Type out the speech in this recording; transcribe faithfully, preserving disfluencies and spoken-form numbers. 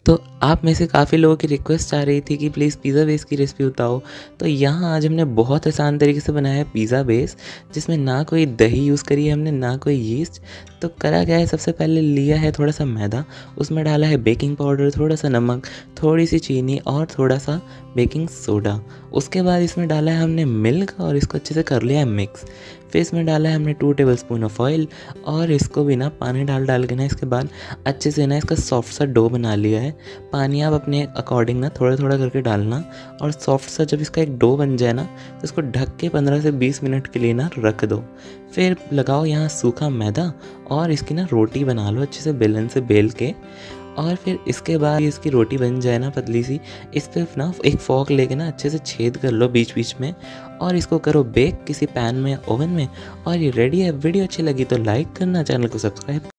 तो आप में से काफ़ी लोगों की रिक्वेस्ट आ रही थी कि प्लीज़ पिज़्ज़ा बेस की रेसिपी बताओ। तो यहाँ आज हमने बहुत आसान तरीके से बनाया है पिज़्ज़ा बेस, जिसमें ना कोई दही यूज़ करी है हमने, ना कोई यीस्ट। तो करा क्या है, सबसे पहले लिया है थोड़ा सा मैदा, उसमें डाला है बेकिंग पाउडर, थोड़ा सा नमक, थोड़ी सी चीनी और थोड़ा सा बेकिंग सोडा। उसके बाद इसमें डाला है हमने मिल्क और इसको अच्छे से कर लिया है मिक्स। फिर इसमें डाला है हमने two tablespoon of oil और इसको भी ना पानी डाल डाल के ना इसके बाद अच्छे से ना इसका सॉफ्ट सा डो बना लिया है। पानी आप अपने अकॉर्डिंग ना थोड़ा थोड़ा करके डालना, और सॉफ्ट सा जब इसका एक डो बन जाए ना तो इसको ढक के पंद्रह से बीस मिनट के लिए ना रख दो। फिर लगाओ यहाँ सूखा मैदा और इसकी ना रोटी बना लो अच्छे से बेलन से बेल के। और फिर इसके बाद इसकी रोटी बन जाए ना पतली सी, इस पर ना एक फॉक लेके ना अच्छे से छेद कर लो बीच बीच में, और इसको करो बेक किसी पैन में, ओवन में। और ये रेडी है। वीडियो अच्छी लगी तो लाइक करना, चैनल को सब्सक्राइब